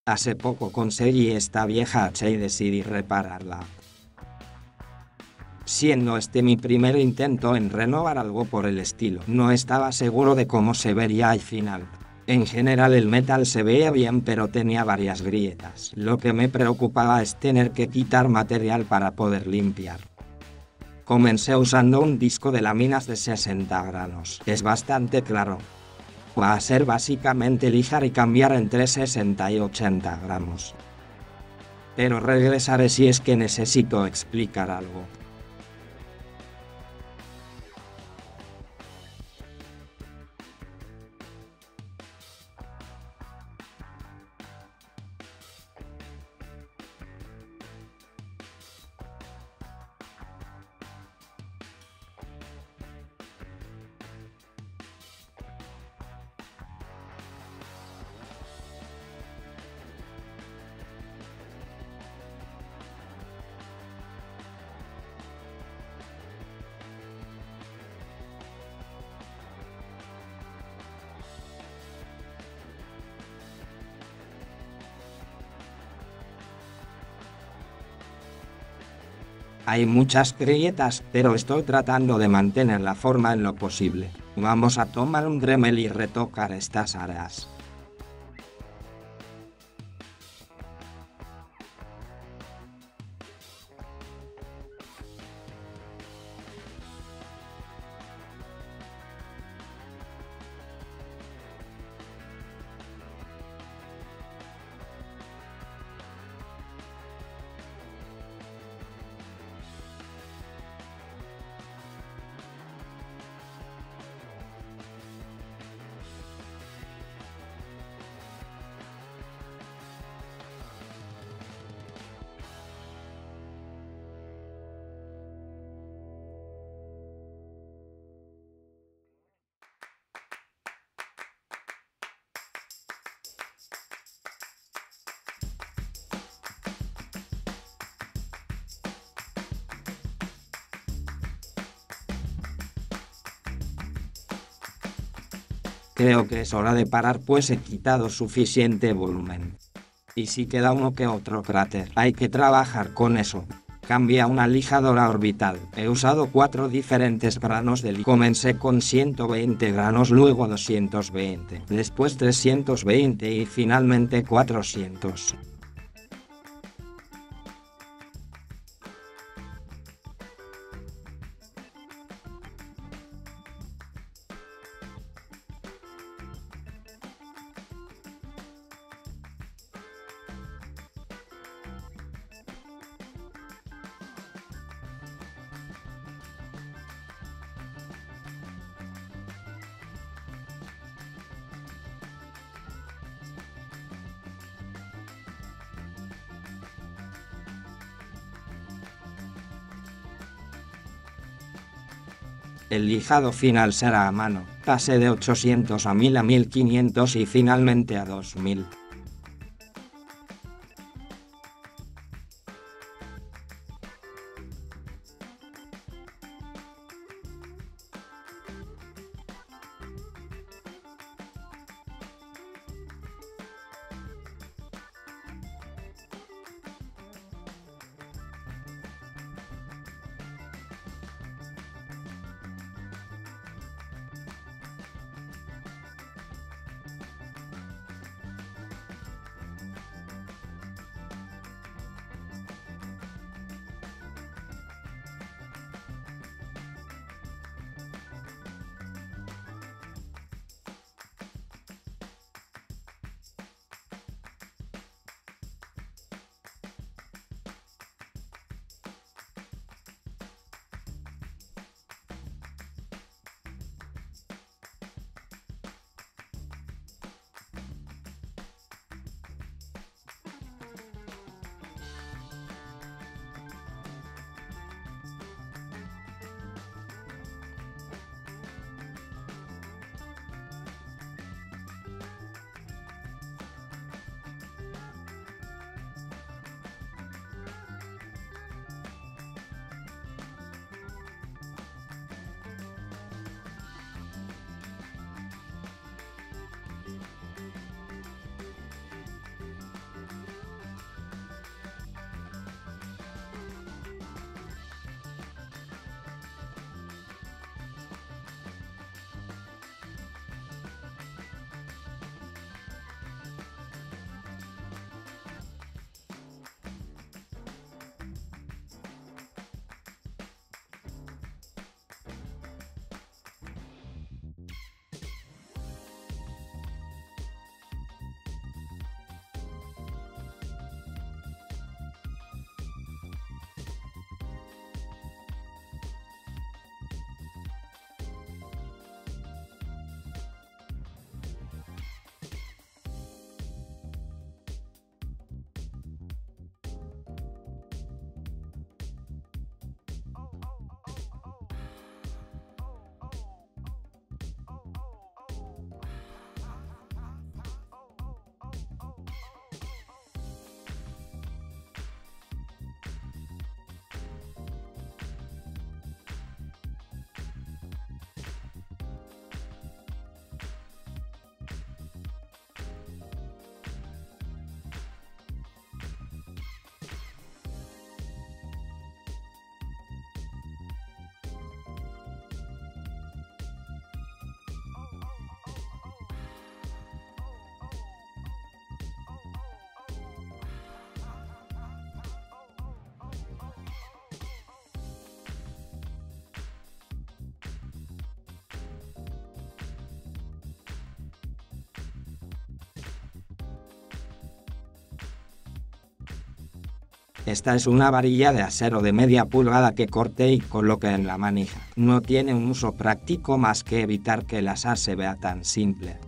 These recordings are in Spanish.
Hace poco conseguí esta vieja hacha y decidí repararla. Siendo este mi primer intento en renovar algo por el estilo, no estaba seguro de cómo se vería al final. En general el metal se veía bien, pero tenía varias grietas. Lo que me preocupaba es tener que quitar material para poder limpiar. Comencé usando un disco de láminas de 60 granos. Es bastante claro. Va a ser básicamente lijar y cambiar entre 60 y 80 gramos. Pero regresaré si es que necesito explicar algo. Hay muchas grietas, pero estoy tratando de mantener la forma en lo posible. Vamos a tomar un Dremel y retocar estas áreas. Creo que es hora de parar, pues he quitado suficiente volumen. Y si queda uno que otro cráter, hay que trabajar con eso. Cambia una lijadora orbital. He usado 4 diferentes granos de comencé con 120 granos, luego 220, después 320 y finalmente 400. El lijado final será a mano. Pasé de 800 a 1000 a 1500 y finalmente a 2000. Esta es una varilla de acero de media pulgada que corte y coloque en la manija. No tiene un uso práctico más que evitar que el asar se vea tan simple.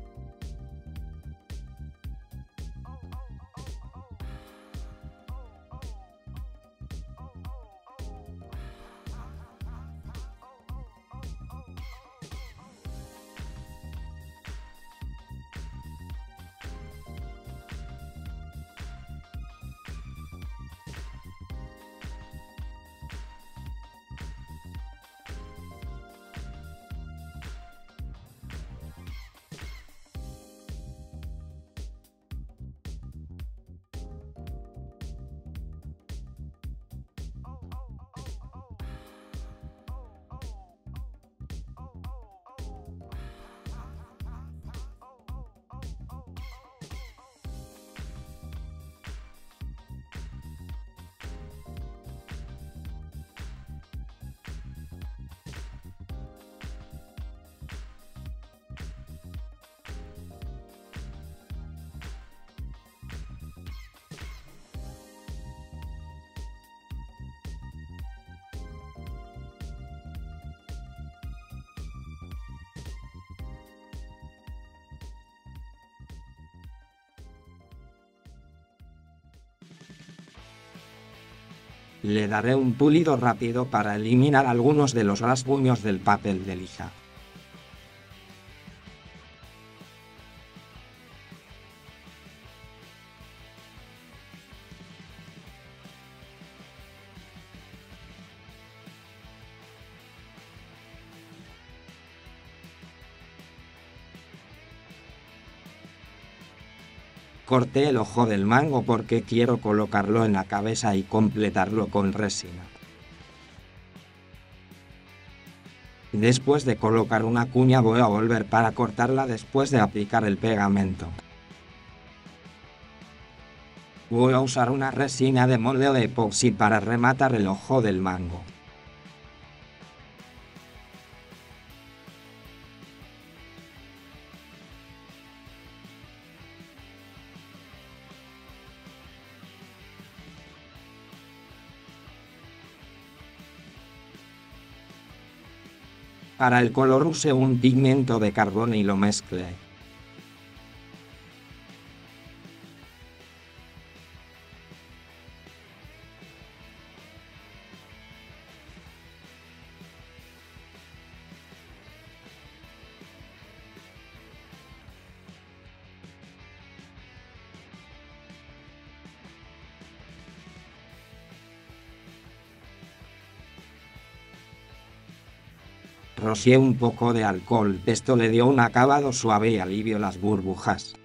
Le daré un pulido rápido para eliminar algunos de los rasguños del papel de lija. Corté el ojo del mango porque quiero colocarlo en la cabeza y completarlo con resina. Después de colocar una cuña voy a volver para cortarla después de aplicar el pegamento. Voy a usar una resina de molde de epoxi para rematar el ojo del mango. Para el color usé un pigmento de carbón y lo mezclé. Rocié un poco de alcohol, esto le dio un acabado suave y alivió las burbujas.